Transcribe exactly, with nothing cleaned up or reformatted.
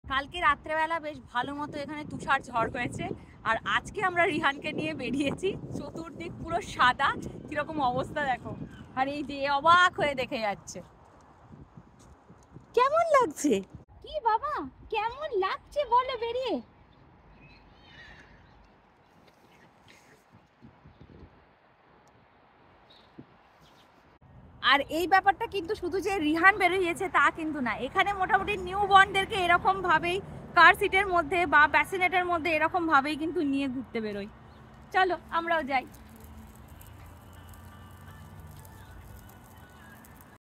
কালকে রাত্রেবেলা বেশ ভালো মতো এখানে তুষার ঝড় হয়েছে, আর আজকে আমরা রিহানকে নিয়ে বেরিয়েছি। চতুর্দিক পুরো সাদা, কিরকম অবস্থা দেখো। আর এই যে অবাক হয়ে দেখে যাচ্ছে। কেমন লাগছে? কি বাবা, কেমন লাগছে বলো বেরিয়ে? আর এই ব্যাপারটা কিন্তু শুধু যে রিহান বেরিয়েছে তা কিন্তু না, এখানে মোটামুটি নিউ বর্নদেরকে এরকম ভাবেই কার সিটের মধ্যে বা ব্যাসিনেটের মধ্যে এরকম ভাবেই কিন্তু নিয়ে ঘুরতে বেরোয়। চলো আমরাও যাই।